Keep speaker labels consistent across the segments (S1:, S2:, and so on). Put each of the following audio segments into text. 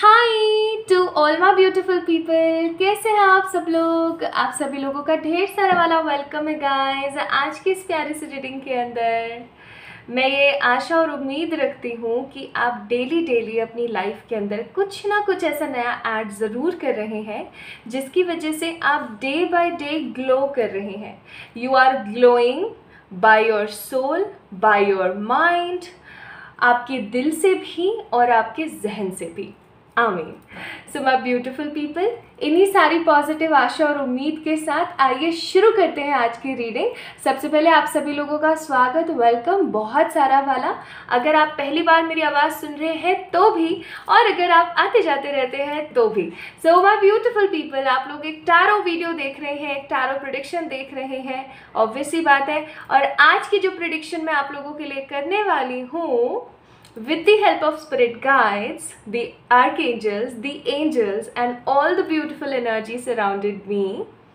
S1: Hi to all my beautiful people, कैसे हैं आप सब लोग। आप सभी लोगों का ढेर सारा वाला वेलकम है गाइस आज की इस प्यारी सी रीडिंग के अंदर। मैं ये आशा और उम्मीद रखती हूँ कि आप डेली अपनी लाइफ के अंदर कुछ ना कुछ ऐसा नया ऐड ज़रूर कर रहे हैं जिसकी वजह से आप डे बाय डे ग्लो कर रहे हैं। You are glowing by your soul, by your mind, आपके दिल से भी और आपके जहन से भी। आमीन। सो माय ब्यूटीफुल पीपल, इन्हीं सारी पॉजिटिव आशा और उम्मीद के साथ आइए शुरू करते हैं आज की रीडिंग। सबसे पहले आप सभी लोगों का स्वागत, वेलकम बहुत सारा वाला। अगर आप पहली बार मेरी आवाज़ सुन रहे हैं तो भी, और अगर आप आते जाते रहते हैं तो भी। सो माय ब्यूटीफुल पीपल, आप लोग एक टैरो वीडियो देख रहे हैं, एक टैरो प्रेडिक्शन देख रहे हैं, ऑब्वियस सी बात है। और आज की जो प्रेडिक्शन मैं आप लोगों के लिए करने वाली हूँ, with the help of spirit guides, the archangels, the angels and all the beautiful energy surrounded me,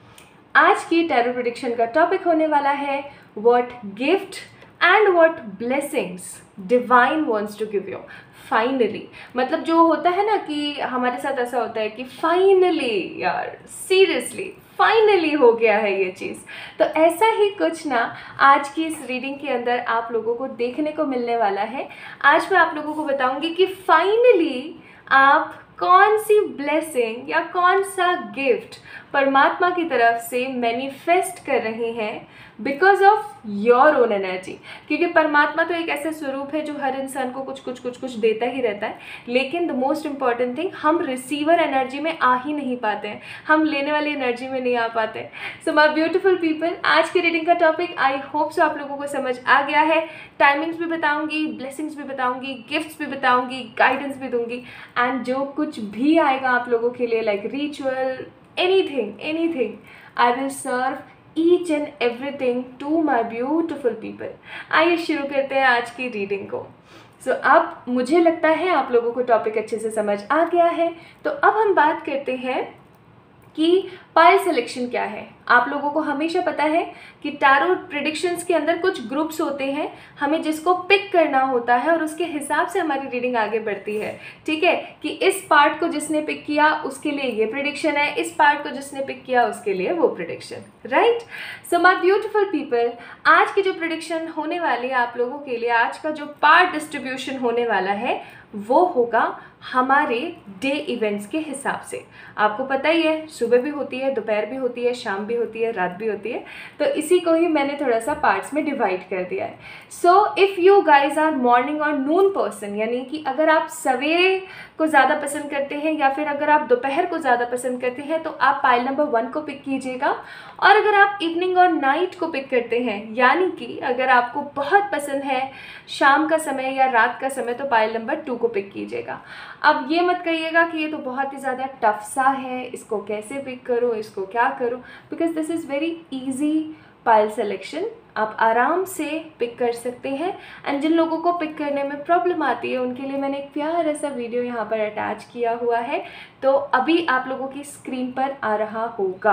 S1: आज की टैरो प्रेडिक्शन का टॉपिक होने वाला है what gift and what blessings divine wants to give you. Finally, मतलब जो होता है ना कि हमारे साथ ऐसा होता है कि फाइनली यार, सीरियसली फाइनली हो गया है ये चीज़। तो ऐसा ही कुछ ना आज की इस रीडिंग के अंदर आप लोगों को देखने को मिलने वाला है। आज मैं आप लोगों को बताऊंगी कि फाइनली आप कौन सी ब्लेसिंग या कौन सा गिफ्ट परमात्मा की तरफ से मैनिफेस्ट कर रहे हैं because of your own energy. क्योंकि परमात्मा तो एक ऐसा स्वरूप है जो हर इंसान को कुछ देता ही रहता है, लेकिन द मोस्ट इम्पॉर्टेंट थिंग, हम रिसीवर एनर्जी में आ ही नहीं पाते हैं, हम लेने वाली एनर्जी में नहीं आ पाते। सो माय ब्यूटीफुल पीपल, आज की रीडिंग का टॉपिक आई होप सो आप लोगों को समझ आ गया है। टाइमिंग्स भी बताऊंगी, ब्लेसिंग्स भी बताऊंगी, गिफ्ट्स भी बताऊंगी, गाइडेंस भी दूंगी, एंड जो कुछ भी आएगा आप लोगों के लिए like ritual, anything, I will serve each and everything to my beautiful people. आइए शुरू करते हैं आज की रीडिंग को। अब मुझे लगता है आप लोगों को टॉपिक अच्छे से समझ आ गया है। तो अब हम बात करते हैं कि पाइल सिलेक्शन क्या है। आप लोगों को हमेशा पता है कि टैरो प्रेडिक्शंस के अंदर कुछ ग्रुप्स होते हैं, हमें जिसको पिक करना होता है और उसके हिसाब से हमारी रीडिंग आगे बढ़ती है। ठीक है, कि इस पार्ट को जिसने पिक किया उसके लिए ये प्रेडिक्शन है, इस पार्ट को जिसने पिक किया उसके लिए वो prediction, right. So my beautiful people, आज की जो प्रेडिक्शन होने वाली है आप लोगों के लिए, आज का जो पार्ट डिस्ट्रीब्यूशन होने वाला है वो होगा हमारे डे इवेंट्स के हिसाब से। आपको पता ही है, सुबह भी होती है, दोपहर भी होती है, शाम भी होती है, रात भी होती है, तो इसी को ही मैंने थोड़ा सा पार्ट्स में डिवाइड कर दिया है। So if you guys are morning और नून पर्सन, यानी कि अगर आप सवेरे को ज़्यादा पसंद करते हैं या फिर अगर आप दोपहर को ज़्यादा पसंद करते हैं तो आप पाइल नंबर 1 को पिक कीजिएगा। और अगर आप इवनिंग और नाइट को पिक करते हैं, यानी कि अगर आपको बहुत पसंद है शाम का समय या रात का समय, तो पाइल नंबर 2 को पिक कीजिएगा। अब ये मत कहिएगा कि ये तो बहुत ही ज़्यादा टफ सा है, इसको कैसे पिक करूँ, इसको क्या करूँ, because this is very easy pile selection, आप आराम से पिक कर सकते हैं। एंड जिन लोगों को पिक करने में प्रॉब्लम आती है उनके लिए मैंने एक प्यारा सा वीडियो यहाँ पर अटैच किया हुआ है, तो अभी आप लोगों की स्क्रीन पर आ रहा होगा।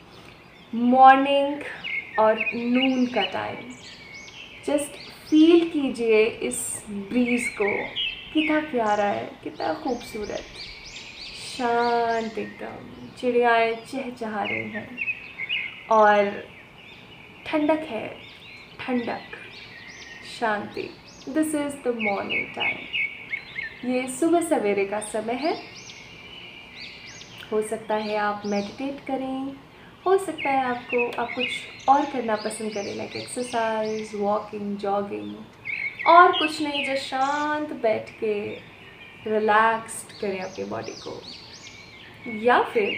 S1: मॉर्निंग और नून का टाइम, जस्ट फील कीजिए इस ब्रीज को, कितना प्यारा है, कितना खूबसूरत, शांत एकदम, चिड़ियाएँ चहचहा रही हैं और ठंडक है, ठंडक, शांति। This is the morning time, ये सुबह सवेरे का समय है। हो सकता है आप मेडिटेट करें, हो सकता है आप कुछ और करना पसंद करें, लाइक एक्सरसाइज, वॉकिंग, जॉगिंग, और कुछ नहीं, जो शांत बैठ के रिलैक्स्ड करें अपनी बॉडी को। या फिर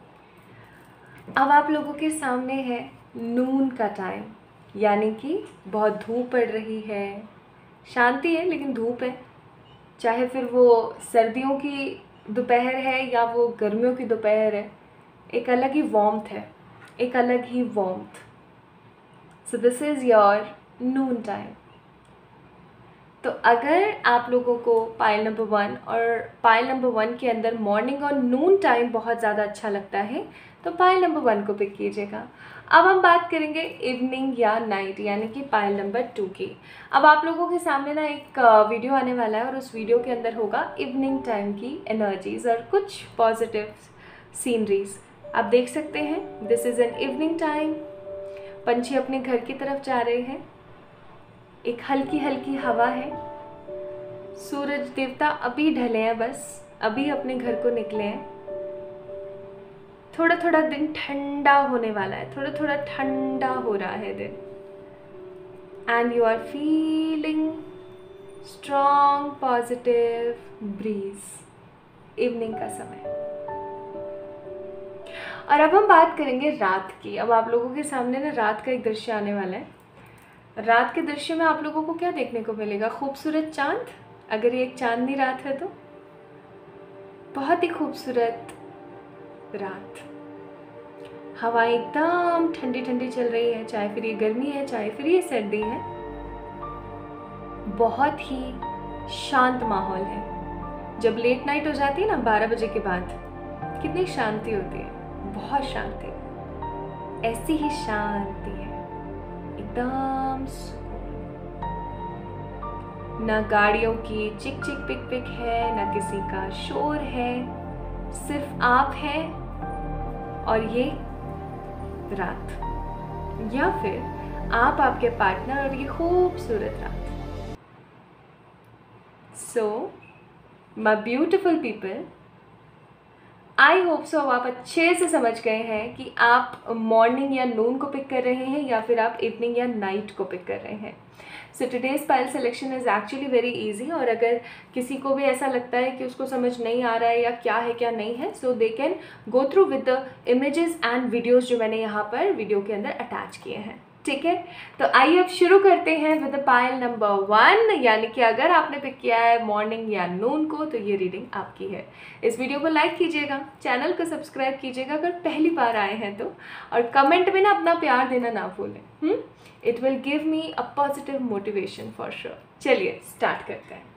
S1: अब आप लोगों के सामने है नून का टाइम, यानी कि बहुत धूप पड़ रही है, शांति है लेकिन धूप है, चाहे फिर वो सर्दियों की दोपहर है या वो गर्मियों की दोपहर है, एक अलग ही वार्मथ है, एक अलग ही warmth. So this is your noon time. तो अगर आप लोगों को पाइल नंबर 1 और पाइल नंबर 1 के अंदर मॉर्निंग और नून टाइम बहुत ज़्यादा अच्छा लगता है तो पाइल नंबर 1 को पिक कीजिएगा। अब हम बात करेंगे इवनिंग या नाइट यानी कि पाइल नंबर 2 की। अब आप लोगों के सामने ना एक वीडियो आने वाला है और उस वीडियो के अंदर होगा इवनिंग टाइम की एनर्जीज़ और कुछ पॉजिटिव सीनरीज आप देख सकते हैं। This is an evening time. पंछी अपने घर की तरफ जा रहे हैं, एक हल्की हल्की हवा है, सूरज देवता अभी ढले हैं, बस अभी अपने घर को निकले हैं। थोड़ा थोड़ा दिन ठंडा होने वाला है, थोड़ा थोड़ा ठंडा हो रहा है दिन, and you are feeling strong positive breeze. Evening का समय। और अब हम बात करेंगे रात की। अब आप लोगों के सामने ना रात का एक दृश्य आने वाला है। रात के दृश्य में आप लोगों को क्या देखने को मिलेगा? खूबसूरत चांद। अगर ये एक चांदनी रात है तो बहुत ही खूबसूरत रात। हवा एकदम ठंडी ठंडी चल रही है, चाहे फिर ये गर्मी है चाहे फिर ये सर्दी है। बहुत ही शांत माहौल है। जब लेट नाइट हो जाती है ना 12 बजे के बाद, कितनी शांति होती है, बहुत शांति। ऐसी ही शांति है, एकदम सुकून। ना गाड़ियों की चिक चिक पिक पिक है, ना किसी का शोर है, सिर्फ आप हैं और ये रात, या फिर आप, आपके पार्टनर और ये खूबसूरत रात। So my beautiful people, I hope so अब आप अच्छे से समझ गए हैं कि आप मॉर्निंग या नून को पिक कर रहे हैं या फिर आप इवनिंग या नाइट को पिक कर रहे हैं। So today's pile selection is actually very easy. और अगर किसी को भी ऐसा लगता है कि उसको समझ नहीं आ रहा है या क्या है क्या नहीं है, so they can go through with the images and videos जो मैंने यहाँ पर वीडियो के अंदर अटैच किए हैं। ठीक है, तो आइए अब शुरू करते हैं विद द पाइल नंबर 1, यानी कि अगर आपने पिक किया है मॉर्निंग या नून को तो ये रीडिंग आपकी है। इस वीडियो को लाइक कीजिएगा, चैनल को सब्सक्राइब कीजिएगा अगर पहली बार आए हैं तो, और कमेंट में ना अपना प्यार देना ना भूलें। It will give me a positive motivation for sure. चलिए स्टार्ट करते हैं।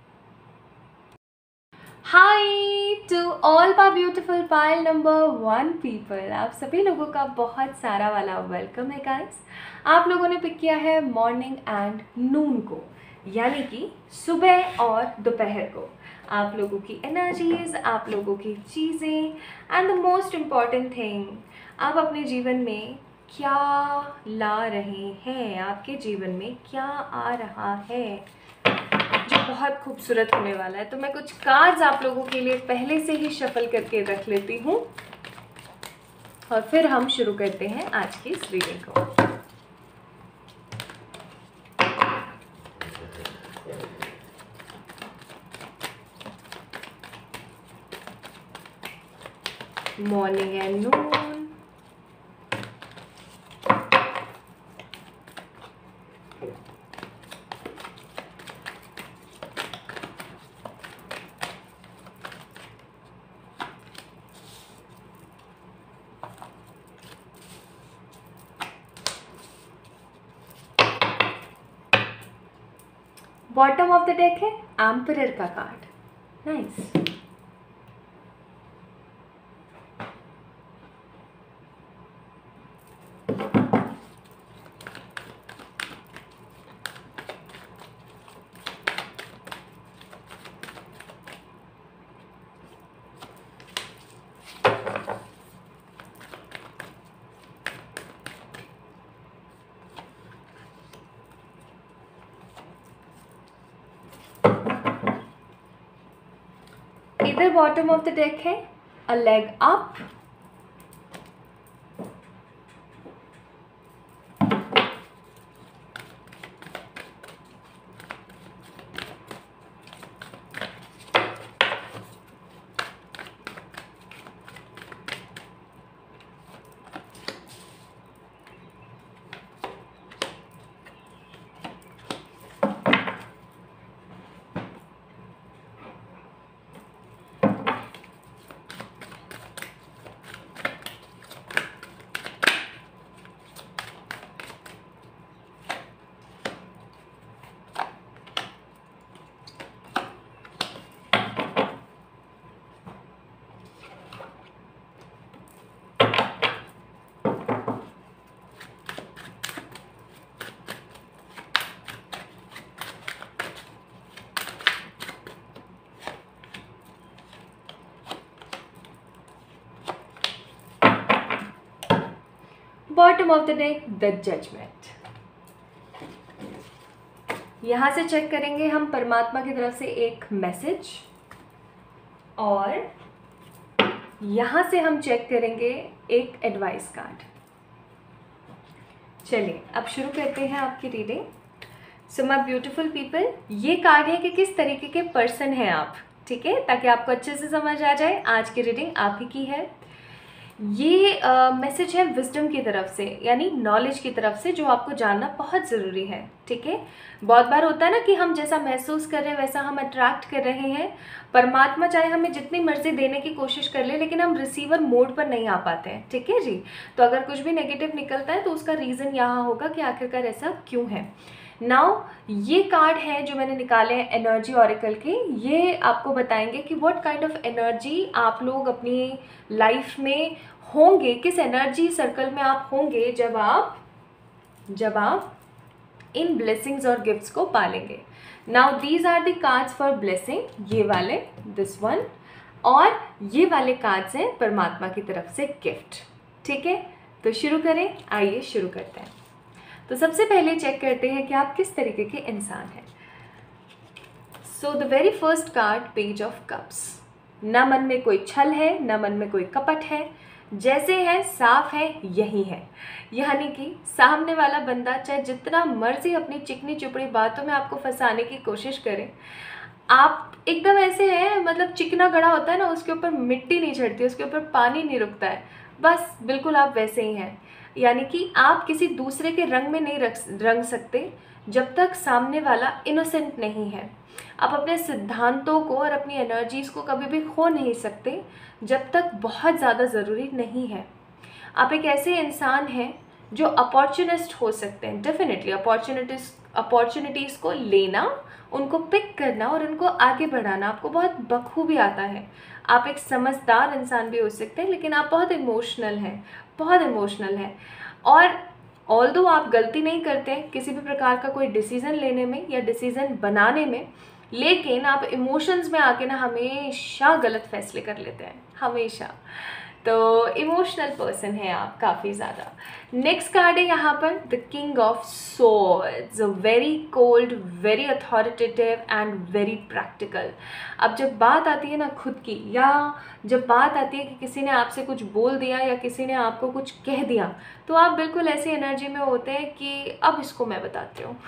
S1: Hi to all my beautiful pile number 1 people, आप सभी लोगों का बहुत सारा वाला वेलकम है गाइस। आप लोगों ने पिक किया है मॉर्निंग एंड नून को, यानी कि सुबह और दोपहर को। आप लोगों की एनर्जीज, आप लोगों की चीज़ें, and the most important thing, आप अपने जीवन में क्या ला रहे हैं, आपके जीवन में क्या आ रहा है, जो बहुत खूबसूरत होने वाला है। तो मैं कुछ कार्ड्स आप लोगों के लिए पहले से ही शफल करके रख लेती हूँ और फिर हम शुरू करते हैं आज की इस रीडिंग को। Morning and noon, bottom of the deck है एम्परर का कार्ड। नाइस। इधर बॉटम ऑफ द डेक है a leg up, bottom of the deck the judgement. यहाँ से चेक करेंगे हम परमात्मा की तरफ से एक मैसेज, और यहाँ से हम चेक करेंगे एक एडवाइस कार्ड। चलिए अब शुरू करते हैं आपकी reading. So my beautiful people, ये कार्ड है कि किस तरीके के पर्सन हैं आप, ठीक है, ताकि आपको अच्छे से समझ आ जाए। आज की रीडिंग आप ही की है। ये मैसेज है विजडम की तरफ से, यानी नॉलेज की तरफ से, जो आपको जानना बहुत ज़रूरी है, ठीक है। बहुत बार होता है ना कि हम जैसा महसूस कर रहे हैं वैसा हम अट्रैक्ट कर रहे हैं। परमात्मा चाहे हमें जितनी मर्जी देने की कोशिश कर ले, लेकिन हम रिसीवर मोड पर नहीं आ पाते हैं, ठीक है जी। तो अगर कुछ भी नेगेटिव निकलता है तो उसका रीज़न यहाँ होगा कि आखिरकार ऐसा क्यों है। नाउ ये कार्ड है जो मैंने निकाले हैं एनर्जी ऑरेकल के। ये आपको बताएंगे कि व्हाट काइंड ऑफ एनर्जी आप लोग अपनी लाइफ में होंगे, किस एनर्जी सर्कल में आप होंगे जब आप इन ब्लेसिंग्स और गिफ्ट्स को पालेंगे। Now these are the cards for blessing, ये वाले, दिस वन, और ये वाले कार्ड्स हैं परमात्मा की तरफ से गिफ्ट, ठीक है। तो शुरू करें, आइए शुरू करते हैं। तो सबसे पहले चेक करते हैं कि आप किस तरीके के इंसान हैं। So the very first card, page of cups. न मन में कोई छल है, न मन में कोई कपट है, जैसे है साफ है यही है। यानी कि सामने वाला बंदा चाहे जितना मर्जी अपनी चिकनी चुपड़ी बातों में आपको फंसाने की कोशिश करे, आप एकदम ऐसे हैं, मतलब चिकना गड़ा होता है ना, उसके ऊपर मिट्टी नहीं चढ़ती, उसके ऊपर पानी नहीं रुकता है, बस बिल्कुल आप वैसे ही हैं। यानी कि आप किसी दूसरे के रंग में नहीं रंग सकते जब तक सामने वाला इनोसेंट नहीं है। आप अपने सिद्धांतों को और अपनी एनर्जीज़ को कभी भी खो नहीं सकते जब तक बहुत ज़्यादा ज़रूरी नहीं है। आप एक ऐसे इंसान हैं जो अपॉर्चुनिस्ट हो सकते हैं। डेफिनेटली अपॉर्चुनिटीज़ को लेना, उनको पिक करना और उनको आगे बढ़ाना आपको बहुत बखूबी आता है। आप एक समझदार इंसान भी हो सकते हैं, लेकिन आप बहुत इमोशनल हैं, बहुत इमोशनल हैं। और ऑल्दो आप गलती नहीं करते हैं किसी भी प्रकार का कोई डिसीज़न लेने में या डिसीज़न बनाने में, लेकिन आप इमोशंस में आके ना हमेशा गलत फैसले कर लेते हैं, हमेशा। तो इमोशनल पर्सन है आप काफ़ी ज़्यादा। नेक्स्ट कार्ड है यहाँ पर the king of swords, very cold, very authoritative and very practical. अब जब बात आती है ना खुद की, या जब बात आती है कि किसी ने आपसे कुछ बोल दिया या किसी ने आपको कुछ कह दिया, तो आप बिल्कुल ऐसी एनर्जी में होते हैं कि अब इसको मैं बताती हूँ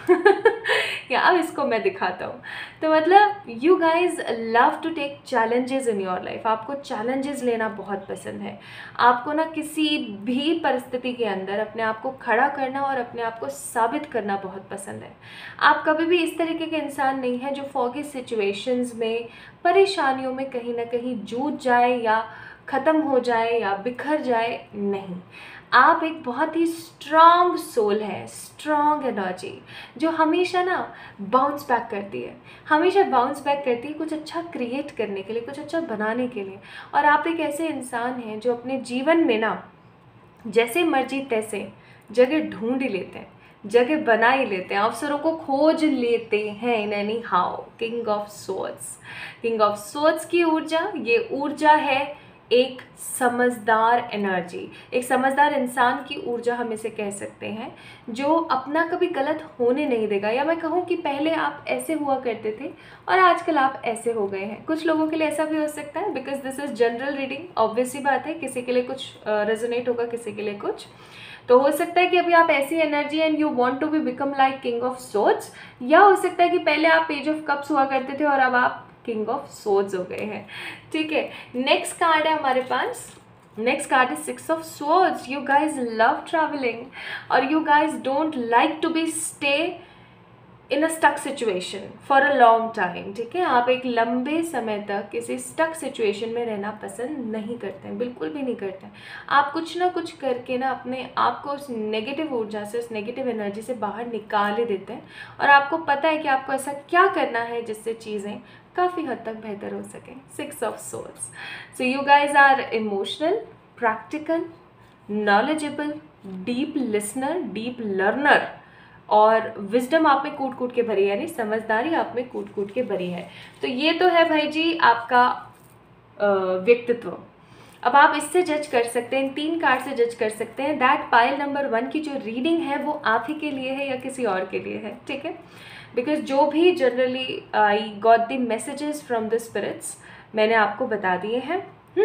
S1: या अब इसको मैं दिखाता हूँ। तो मतलब you guys love to take challenges in your life. आपको चैलेंजेस लेना बहुत पसंद है। आपको ना किसी भी परिस्थिति के अंदर अपने आप को खड़ा करना और अपने आप को साबित करना बहुत पसंद है। आप कभी भी इस तरीके के इंसान नहीं हैं जो फॉगी सिचुएशंस में, परेशानियों में कहीं ना कहीं जूझ जाए या ख़त्म हो जाए या बिखर जाए, नहीं। आप एक बहुत ही स्ट्रॉन्ग सोल है, स्ट्रॉन्ग एनर्जी, जो हमेशा ना बाउंस बैक करती है, हमेशा बाउंस बैक करती है कुछ अच्छा क्रिएट करने के लिए, कुछ अच्छा बनाने के लिए। और आप एक ऐसे इंसान हैं जो अपने जीवन में ना जैसे मर्जी तैसे जगह ढूंढ ही लेते हैं, जगह बना ही लेते हैं, अवसरों को खोज लेते हैं in anyhow. King of swords, king of swords की ऊर्जा, ये ऊर्जा है एक समझदार एनर्जी, एक समझदार इंसान की ऊर्जा हम इसे कह सकते हैं, जो अपना कभी गलत होने नहीं देगा। या मैं कहूँ कि पहले आप ऐसे हुआ करते थे और आजकल आप ऐसे हो गए हैं। कुछ लोगों के लिए ऐसा भी हो सकता है, because this is general reading, obvious सी बात है, किसी के लिए कुछ रेजोनेट होगा, किसी के लिए कुछ। तो हो सकता है कि अभी आप ऐसी energy and you want to be become like king of swords, या हो सकता है कि पहले आप पेज ऑफ कप्स हुआ करते थे और अब आप किंग ऑफ सोर्ड्स हो गए हैं, ठीक है। नेक्स्ट कार्ड है हमारे पास, next card is six of swords. You guys love travelling और you guys don't like to be stay in a stuck situation for a long time, ठीक है। आप एक लंबे समय तक किसी स्टक सिचुएशन में रहना पसंद नहीं करते हैं, बिल्कुल भी नहीं करते हैं। आप कुछ ना कुछ करके ना अपने आप को उस नेगेटिव ऊर्जा से, उस नेगेटिव एनर्जी से बाहर निकाल ही देते हैं, और आपको पता है कि आपको ऐसा क्या करना है जिससे चीज़ें काफ़ी हद तक बेहतर हो सकें। Six of swords. So you guys are emotional, practical, knowledgeable, deep listener, deep learner, और विजडम आप में कूट कूट के भरी है, यानी समझदारी आप में कूट कूट के भरी है। तो ये तो है भाई जी आपका व्यक्तित्व। अब आप इससे जज कर सकते हैं, इन 3 कार्ड से जज कर सकते हैं दैट पाइल नंबर 1 की जो रीडिंग है वो आप ही के लिए है या किसी और के लिए है, ठीक है। बिकॉज जो भी generally I got the messages from the spirits मैंने आपको बता दिए हैं।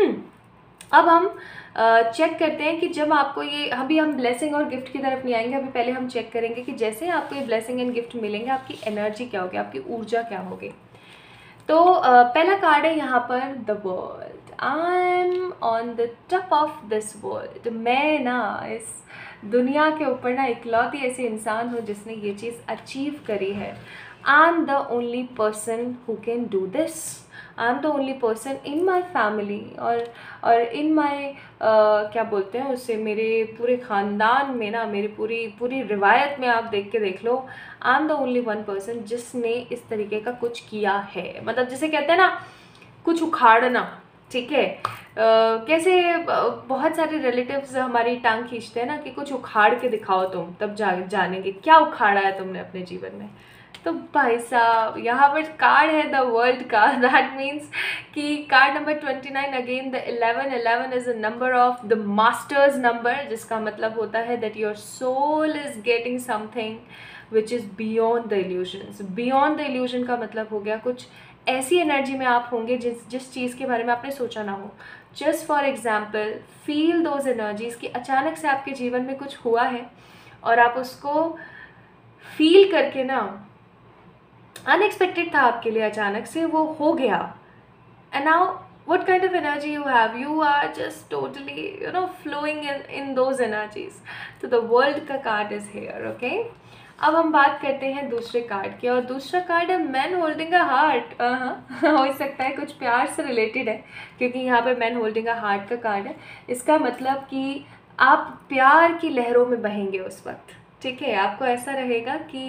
S1: अब हम चेक करते हैं कि जब आपको ये, अभी हम ब्लेसिंग और गिफ्ट की तरफ नहीं आएंगे, अभी पहले हम चेक करेंगे कि जैसे आपको ये ब्लेसिंग एंड गिफ्ट मिलेंगे आपकी एनर्जी क्या होगी, आपकी ऊर्जा क्या होगी। तो पहला कार्ड है यहाँ पर the world. I am on the top of this world. मैं ना इस दुनिया के ऊपर ना इकलौती ऐसी इंसान हूँ जिसने ये चीज़ अचीव करी है। I am the only person who can do this. I am the only person in my family और इन माई क्या बोलते हैं उससे, मेरे पूरे ख़ानदान में ना, मेरी पूरी रिवायत में आप देख लो, I am the only one person जिसने इस तरीके का कुछ किया है। मतलब जिसे कहते हैं ना कुछ उखाड़ना, ठीक है। कैसे बहुत सारे रिलेटिव्स हमारी टांग खींचते हैं ना कि कुछ उखाड़ के दिखाओ तुम, तब जानेंगे क्या उखाड़ा है तुमने अपने जीवन में। तो भाई साहब यहाँ पर कार्ड है द वर्ल्ड का। दैट मीन्स कि card number 29 again the 11 is a number of the masters number, जिसका मतलब होता है that your soul is getting something which is beyond the illusions. Beyond the illusion का मतलब हो गया कुछ ऐसी एनर्जी में आप होंगे जिस चीज़ के बारे में आपने सोचा ना हो। Just for example feel those energies कि अचानक से आपके जीवन में कुछ हुआ है और आप उसको फील करके ना, अनएक्सपेक्टेड था आपके लिए, अचानक से वो हो गया। And now what kind of energy you have, you are just totally flowing in those energies. तो the world का कार्ड is here, okay? अब हम बात करते हैं दूसरे कार्ड की, और दूसरा कार्ड है मैन होल्डिंग अ हार्ट। हो सकता है कुछ प्यार से रिलेटेड है क्योंकि यहाँ पे मैन होल्डिंग अ हार्ट का कार्ड है। इसका मतलब कि आप प्यार की लहरों में बहेंगे उस वक्त, ठीक है। आपको ऐसा रहेगा कि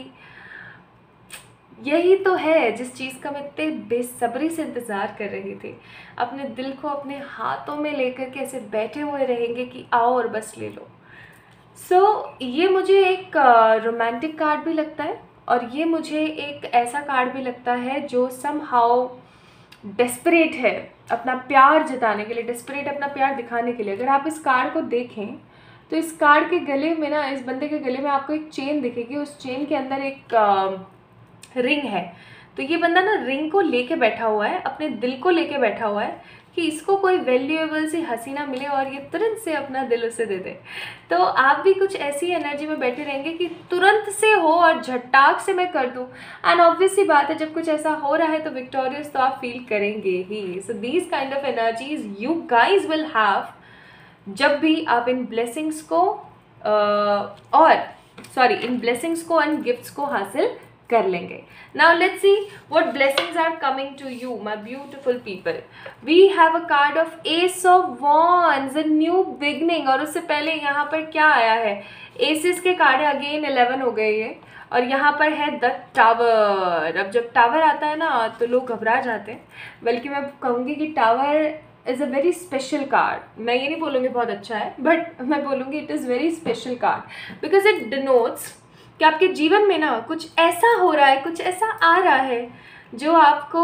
S1: यही तो है जिस चीज़ का मैं इतने बेसब्री से इंतज़ार कर रही थी। अपने दिल को अपने हाथों में लेकर के ऐसे बैठे हुए रहेंगे कि आओ और बस ले लो। ये मुझे एक रोमांटिक कार्ड भी लगता है, और ये मुझे एक ऐसा कार्ड भी लगता है जो समहाउ डेस्परेट है अपना प्यार जताने के लिए, डेस्परेट अपना प्यार दिखाने के लिए। अगर आप इस कार्ड को देखें तो इस कार्ड के गले में ना, इस बंदे के गले में आपको एक चेन दिखेगी, उस चेन के अंदर एक रिंग है। तो ये बंदा ना रिंग को लेके बैठा हुआ है, अपने दिल को लेके बैठा हुआ है कि इसको कोई वैल्यूएबल सी हसीना मिले और ये तुरंत से अपना दिल उसे दे दे। तो आप भी कुछ ऐसी एनर्जी में बैठे रहेंगे कि तुरंत से हो और झटाक से मैं कर दूँ। एंड ऑब्वियस सी बात है, जब कुछ ऐसा हो रहा है तो विक्टोरियस तो आप फील करेंगे ही। So these kind of energies you guys will have जब भी आप इन ब्लेसिंग्स को एंड गिफ्ट्स को हासिल कर लेंगे। Now let's see what blessings are coming to you, my beautiful people. We have a card of Ace of Wands, a new beginning। और उससे पहले यहाँ पर क्या आया है, एसेस के कार्ड है, अगेन 11 हो गए ये, और यहाँ पर है द टावर। अब जब टावर आता है ना तो लोग घबरा जाते हैं, बल्कि मैं कहूँगी कि tower is a very special card. मैं ये नहीं बोलूँगी बहुत अच्छा है, बट मैं बोलूँगी it is very special card because it denotes कि आपके जीवन में ना कुछ ऐसा हो रहा है, कुछ ऐसा आ रहा है जो आपको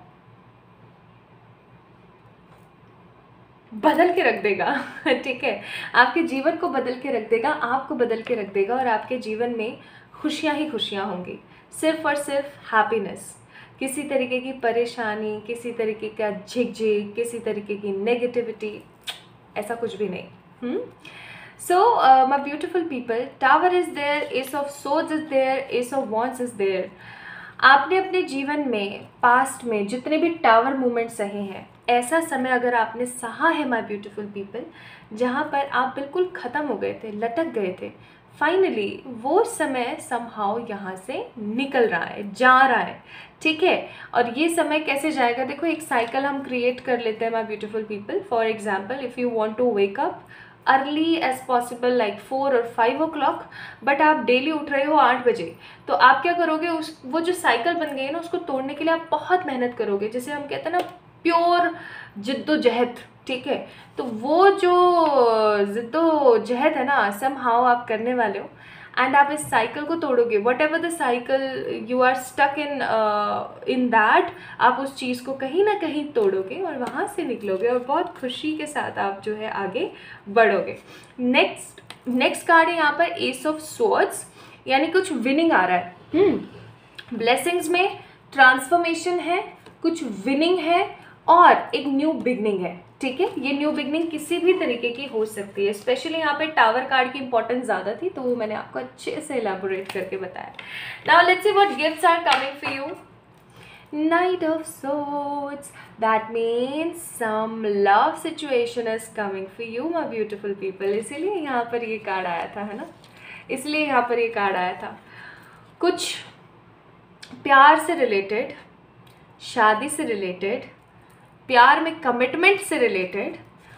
S1: बदल के रख देगा। ठीक है, आपके जीवन को बदल के रख देगा, आपको बदल के रख देगा, और आपके जीवन में खुशियाँ ही खुशियाँ होंगी, सिर्फ और सिर्फ हैप्पीनेस। किसी तरीके की परेशानी, किसी तरीके का झिकझिक, किसी तरीके की नेगेटिविटी, ऐसा कुछ भी नहीं। So my beautiful people, Tower is there, Ace of Swords is there, Ace of Wands is there। आपने अपने जीवन में पास्ट में जितने भी टावर मूवमेंट सहे हैं, ऐसा समय अगर आपने सहा है माय ब्यूटीफुल पीपल, जहाँ पर आप बिल्कुल ख़त्म हो गए थे, लटक गए थे, फाइनली वो समय समहाउ यहाँ से निकल रहा है, जा रहा है, ठीक है। और ये समय कैसे जाएगा, देखो एक साइकिल हम क्रिएट कर लेते हैं my beautiful people. For example, if you want to wake up early as possible like 4 और 5 o'clock, बट आप डेली उठ रहे हो 8 बजे, तो आप क्या करोगे, वो जो साइकिल बन गई है ना, उसको तोड़ने के लिए आप बहुत मेहनत करोगे, जैसे हम कहते हैं ना प्योर जिद्दोजहद, ठीक है। तो वो जो जिद्दोजहद है ना, समहाउ आप करने वाले हो, एंड आप इस साइकिल को तोड़ोगे, whatever the cycle you are stuck in that, आप उस चीज़ को कहीं ना कहीं तोड़ोगे और वहाँ से निकलोगे और बहुत खुशी के साथ आप जो है आगे बढ़ोगे। नेक्स्ट कार्ड है यहाँ पर एस ऑफ स्वॉर्ड्स, यानी कुछ विनिंग आ रहा है। ब्लेसिंग्स में ट्रांसफॉर्मेशन है, कुछ विनिंग है और एक न्यू बिगनिंग है, ठीक है। ये न्यू बिगनिंग किसी भी तरीके की हो सकती है। स्पेशली यहाँ पे टावर कार्ड की इंपॉर्टेंस ज़्यादा थी, तो वो मैंने आपको अच्छे से एलैबोरेट करके बताया। Now let's see what gifts are coming for you. Knight of Swords, that means some love situation is coming for you, my beautiful people। इसीलिए यहाँ पर ये कार्ड आया था, है ना, इसलिए यहाँ पर ये कार्ड आया था। कुछ प्यार से रिलेटेड, शादी से रिलेटेड, प्यार में कमिटमेंट से रिलेटेड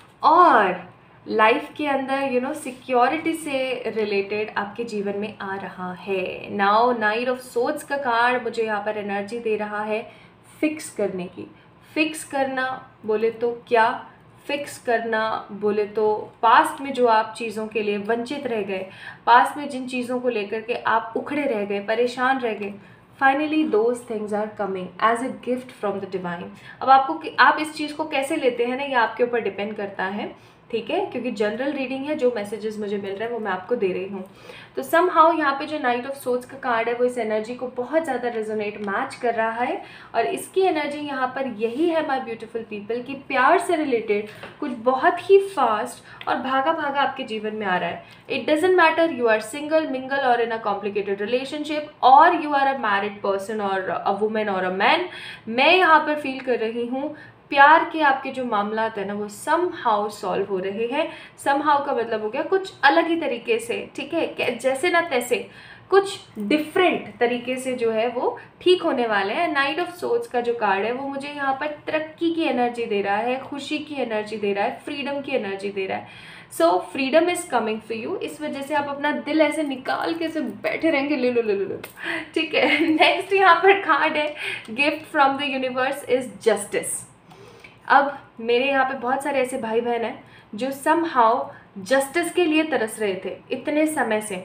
S1: और लाइफ के अंदर सिक्योरिटी से रिलेटेड आपके जीवन में आ रहा है। नाउ नाइट ऑफ सोर्ड्स का कार्ड मुझे यहाँ पर एनर्जी दे रहा है फिक्स करने की। फिक्स करना बोले तो क्या, फिक्स करना बोले तो पास्ट में जो आप चीज़ों के लिए वंचित रह गए, पास्ट में जिन चीज़ों को लेकर के आप उखड़े रह गए, परेशान रह गए, finally those things are coming as a gift from the divine. अब आप इस चीज़ को कैसे लेते हैं ना, ये आपके ऊपर डिपेंड करता है, ठीक है, क्योंकि जनरल रीडिंग है, जो मैसेजेस मुझे मिल रहे हैं वो मैं आपको दे रही हूँ। तो समहाउ यहाँ पे जो नाइट ऑफ सोर्ड्स का कार्ड है वो इस एनर्जी को बहुत ज़्यादा रेजोनेट मैच कर रहा है और इसकी एनर्जी यहाँ पर यही है माय ब्यूटीफुल पीपल कि प्यार से रिलेटेड कुछ बहुत ही फास्ट और भागा भागा आपके जीवन में आ रहा है। It doesn't matter you are single, mingle और इन अ कॉम्प्लिकेटेड रिलेशनशिप और you are a married person और अ वुमेन और अ मैन, मैं यहाँ पर फील कर रही हूँ प्यार के आपके जो मामला है ना वो समहाउ सॉल्व हो रहे हैं। समहाउ का मतलब हो गया कुछ अलग ही तरीके से, ठीक है, जैसे ना तैसे कुछ डिफरेंट तरीके से जो है वो ठीक होने वाले हैं। नाइट ऑफ सोर्ड्स का जो कार्ड है वो मुझे यहाँ पर तरक्की की एनर्जी दे रहा है, खुशी की एनर्जी दे रहा है, फ्रीडम की एनर्जी दे रहा है। So freedom is coming for you. इस वजह से आप अपना दिल ऐसे निकाल के ऐसे बैठे रहेंगे, ले लो ले लो ले लो, ठीक है। नेक्स्ट यहाँ पर कार्ड है gift from the universe is justice. अब मेरे यहाँ पे बहुत सारे ऐसे भाई बहन हैं जो समहाउ जस्टिस के लिए तरस रहे थे इतने समय से।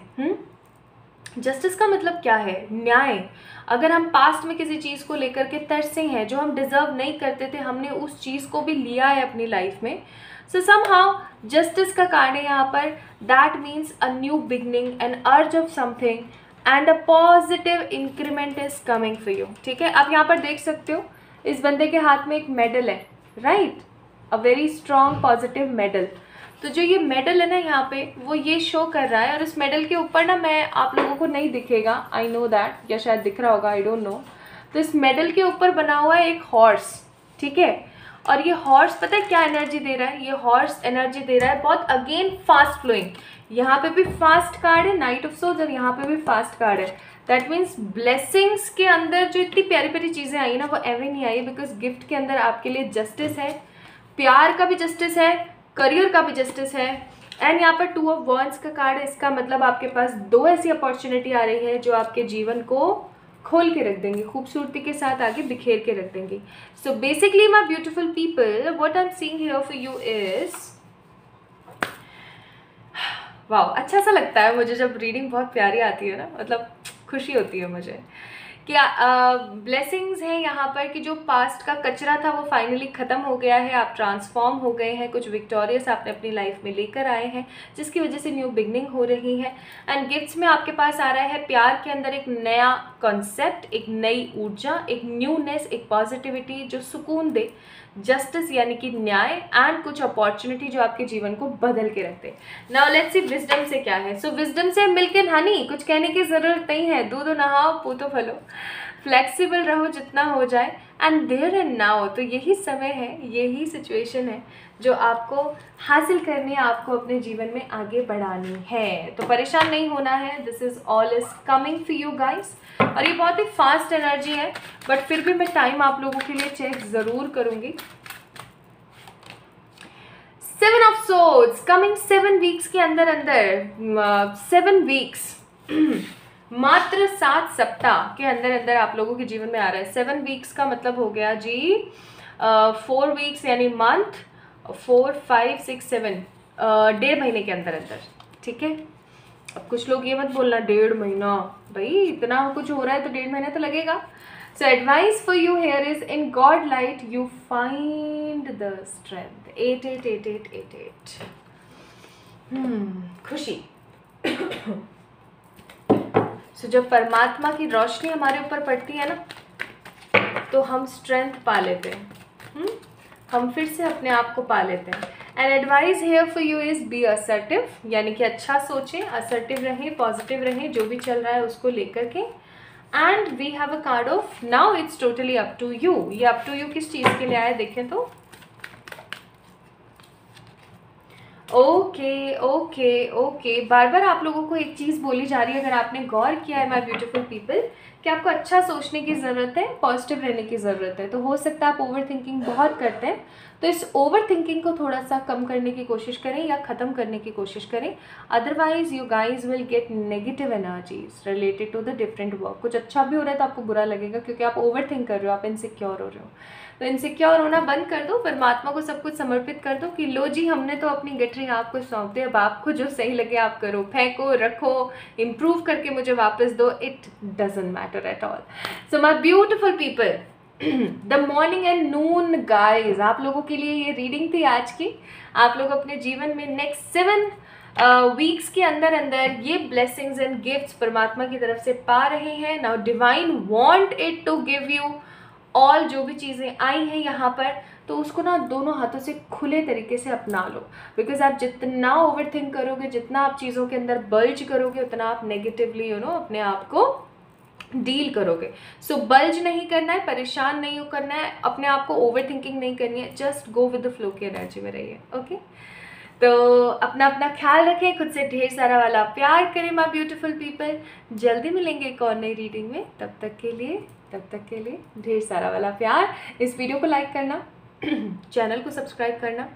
S1: जस्टिस का मतलब क्या है? न्याय। अगर हम पास्ट में किसी चीज़ को लेकर के तरसे हैं जो हम डिजर्व नहीं करते थे, हमने उस चीज़ को भी लिया है अपनी लाइफ में, सो समहाउ जस्टिस का कार्ड है यहाँ पर। That means a new beginning, an urge of something and a positive increment is coming for you, ठीक है। आप यहाँ पर देख सकते हो इस बंदे के हाथ में एक मेडल है, right, a very strong positive medal. तो जो ये मेडल है ना यहाँ पे वो ये शो कर रहा है और इस मेडल के ऊपर ना, मैं आप लोगों को नहीं दिखेगा, आई नो दैट, या शायद दिख रहा होगा, आई डोंट नो। तो इस मेडल के ऊपर बना हुआ है एक हॉर्स, ठीक है। और ये हॉर्स पता है क्या एनर्जी दे रहा है? ये हॉर्स एनर्जी दे रहा है बहुत अगेन फास्ट फ्लोइंग। यहाँ पे भी फास्ट कार्ड है नाइट ऑफ सोर्ड्स और यहाँ पे भी फास्ट कार्ड है। दैट मीन्स ब्लेसिंग्स के अंदर जो इतनी प्यारी प्यारी चीज़ें आई ना वो एवरी नहीं आई, बिकॉज गिफ्ट के अंदर आपके लिए जस्टिस है, प्यार का भी जस्टिस है, करियर का भी जस्टिस है। एंड यहाँ पर 2 ऑफ वॉन्ड्स का कार्ड है। इसका मतलब आपके पास 2 ऐसी अपॉर्चुनिटी आ रही है जो आपके जीवन को खोल के रख देंगी, खूबसूरती के साथ आगे बिखेर के रख देंगी। So basically my beautiful people, what I am seeing here for you is, वाह, अच्छा सा लगता है मुझे जब रीडिंग बहुत प्यारी आती है ना, मतलब खुशी होती है मुझे कि ब्लेसिंग्स हैं यहाँ पर कि जो पास्ट का कचरा था वो फाइनली ख़त्म हो गया है, आप ट्रांसफॉर्म हो गए हैं, कुछ विक्टोरियस आपने अपनी लाइफ में लेकर आए हैं जिसकी वजह से न्यू बिगनिंग हो रही है। एंड गिफ्ट्स में आपके पास आ रहा है प्यार के अंदर एक नया कॉन्सेप्ट, एक नई ऊर्जा, एक न्यूनेस, एक पॉजिटिविटी जो सुकून दे, जस्टिस यानी कि न्याय, एंड कुछ अपॉर्चुनिटी जो आपके जीवन को बदल के रखते। नाउ लेट्स सी विजडम से क्या है। सो विजडम से मिल्क एंड हनी, कुछ कहने की ज़रूरत नहीं है, दूध नहाओ पूतो फलो, फ्लेक्सिबल रहो जितना हो जाए, एंड देयर एंड नाउ। तो यही समय है, यही सिचुएशन है जो आपको हासिल करनी है, आपको अपने जीवन में आगे बढ़ानी है। तो परेशान नहीं होना है, this is all is coming for you guys. और ये बहुत ही फास्ट एनर्जी है, बट फिर भी मैं टाइम आप लोगों के लिए चेक ज़रूर करूँगी। 7 ऑफ सोर्ड्स कमिंग 7 वीक्स के अंदर 7 वीक्स मात्र 7 सप्ताह के अंदर आप लोगों के जीवन में आ रहा है। 7 वीक्स का मतलब हो गया जी 4 वीक्स यानी मंथ, 4 5 6 7 1.5 महीने के अंदर, ठीक है, अब कुछ लोग ये मत बोलना 1.5 महीना, भाई इतना कुछ हो रहा है तो 1.5 महीना तो लगेगा. So advice for you here is in God light you find the strength. 888888. खुशी. So जब परमात्मा की रोशनी हमारे ऊपर पड़ती है ना तो हम स्ट्रेंथ पा लेते हैं. हम फिर से अपने आप को पा लेते हैं. And advice here for you is be assertive, यानी कि अच्छा सोचें, असर्टिव रहें, पॉजिटिव रहें, जो भी चल रहा है उसको लेकर के. And we have a card of now it's totally up to you. ये अप टू यू किस चीज़ के लिए आया देखें तो. ओके ओके ओके, बार बार आप लोगों को एक चीज़ बोली जा रही है, अगर आपने गौर किया है माय ब्यूटीफुल पीपल, कि आपको अच्छा सोचने की ज़रूरत है, पॉजिटिव रहने की ज़रूरत है. तो हो सकता है आप ओवर थिंकिंग बहुत करते हैं, तो इस ओवर थिंकिंग को थोड़ा सा कम करने की कोशिश करें या ख़त्म करने की कोशिश करें. Otherwise you guys will get negative energies related to the different work. कुछ अच्छा भी हो रहा है तो आपको बुरा लगेगा क्योंकि आप ओवर थिंक कर रहे हो, आप इनसिक्योर हो रहे हो. तो इनसिक्योर होना बंद कर दो, परमात्मा को सब कुछ समर्पित कर दो कि लो जी हमने तो अपनी गठरी आपको सौंप दी, अब आपको जो सही लगे आप करो, फेंको, रखो, इम्प्रूव करके मुझे वापस दो. It doesn't matter at all. So my beautiful people, the morning and noon guys, आप लोगों के लिए ये रीडिंग थी आज की. आप लोग अपने जीवन में नेक्स्ट 7 वीक्स के अंदर अंदर ये ब्लेसिंग्स एंड गिफ्ट्स परमात्मा की तरफ से पा रहे हैं. Now divine want it to give you all. जो भी चीज़ें आई हैं यहाँ पर, तो उसको ना दोनों हाथों से खुले तरीके से अपना लो. बिकॉज आप जितना ओवर थिंक करोगे, जितना आप चीज़ों के अंदर बल्ज करोगे, उतना आप नेगेटिवली अपने आप को डील करोगे. सो बल्ज नहीं करना है, परेशान नहीं करना है, अपने आप को ओवर थिंकिंग नहीं करनी है. Just go with the flow की एनर्जी में रहिए. ओके, तो अपना अपना ख्याल रखें, खुद से ढेर सारा वाला प्यार करें माय ब्यूटीफुल पीपल. जल्दी मिलेंगे एक और नई रीडिंग में. तब तक के लिए ढेर सारा वाला प्यार. इस वीडियो को लाइक करना, चैनल को सब्सक्राइब करना,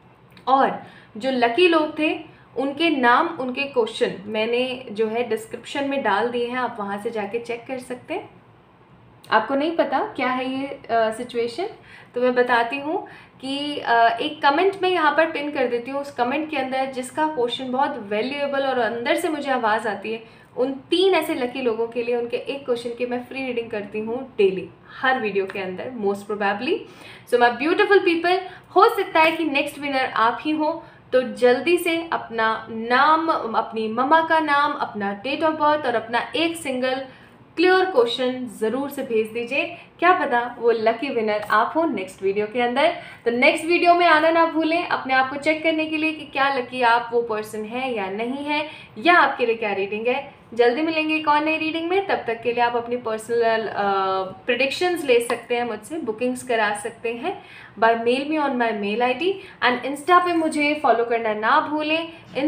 S1: और जो लकी लोग थे उनके नाम, उनके क्वेश्चन मैंने जो है डिस्क्रिप्शन में डाल दिए हैं, आप वहाँ से जाके चेक कर सकते हैं. आपको नहीं पता क्या है ये सिचुएशन, तो मैं बताती हूँ कि एक कमेंट में यहाँ पर पिन कर देती हूँ. उस कमेंट के अंदर जिसका क्वेश्चन बहुत वैल्यूएबल और अंदर से मुझे आवाज़ आती है, उन 3 ऐसे लकी लोगों के लिए उनके एक क्वेश्चन की मैं फ्री रीडिंग करती हूँ डेली, हर वीडियो के अंदर most probably. So my beautiful people, हो सकता है कि नेक्स्ट विनर आप ही हो. तो जल्दी से अपना नाम, अपनी मम्मा का नाम, अपना डेट ऑफ बर्थ और अपना एक सिंगल क्लियर क्वेश्चन ज़रूर से भेज दीजिए. क्या पता वो लकी विनर आप हो नेक्स्ट वीडियो के अंदर. तो नेक्स्ट वीडियो में आना ना भूलें अपने आप को चेक करने के लिए कि क्या लकी आप वो पर्सन है या नहीं है, या आपके लिए क्या रीडिंग है. जल्दी मिलेंगे एक और नई रीडिंग में. तब तक के लिए आप अपनी पर्सनल प्रेडिक्शंस ले सकते हैं मुझसे, बुकिंग्स करा सकते हैं by mail me on my mail ID. And Insta पे मुझे फॉलो करना ना भूलें.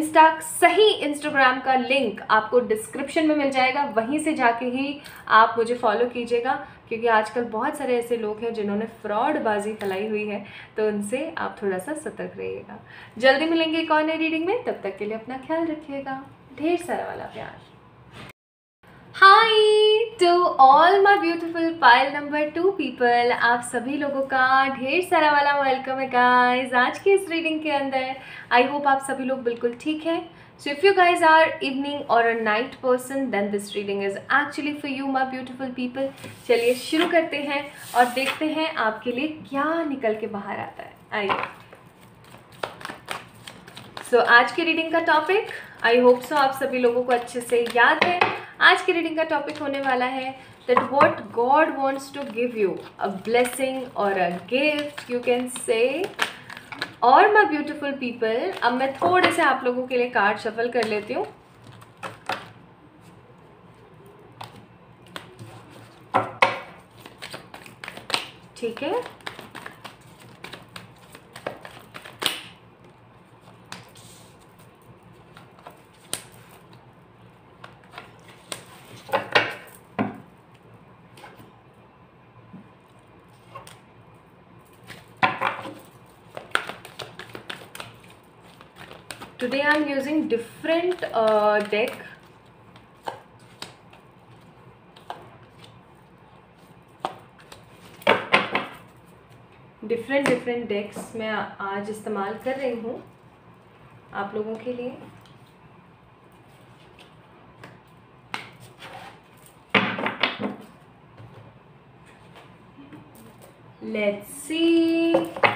S1: सही इंस्टाग्राम का लिंक आपको डिस्क्रिप्शन में मिल जाएगा, वहीं से जाके ही आप मुझे फॉलो कीजिएगा, क्योंकि आजकल बहुत सारे ऐसे लोग हैं जिन्होंने फ्रॉडबाजी फैलाई हुई है, तो उनसे आप थोड़ा सा सतर्क रहिएगा. जल्दी मिलेंगे एक और नई रीडिंग में. तब तक के लिए अपना ख्याल रखिएगा. ढेर सारा वाला प्यार. Hi to all my beautiful pile number 2 people, आप सभी लोगों का ढेर सारा वाला वेलकम है गाइज आज की इस रीडिंग के अंदर. आई होप आप सभी लोग बिल्कुल ठीक हैं. So if you guys are evening और a night person, then this reading is actually for you my beautiful people. चलिए शुरू करते हैं और देखते हैं आपके लिए क्या निकल के बाहर आता है. आइए. सो आज की रीडिंग का टॉपिक, आई होप सो आप सभी लोगों को अच्छे से याद है. आज की रीडिंग का टॉपिक होने वाला है that what God wants to give you, a blessing और a gift you can say. और माय ब्यूटीफुल पीपल, अब मैं थोड़े से आप लोगों के लिए कार्ड शफल कर लेती हूँ. ठीक है, today I am using different deck. Different decks मैं आज इस्तेमाल कर रही हूँ आप लोगों के लिए. Let's see.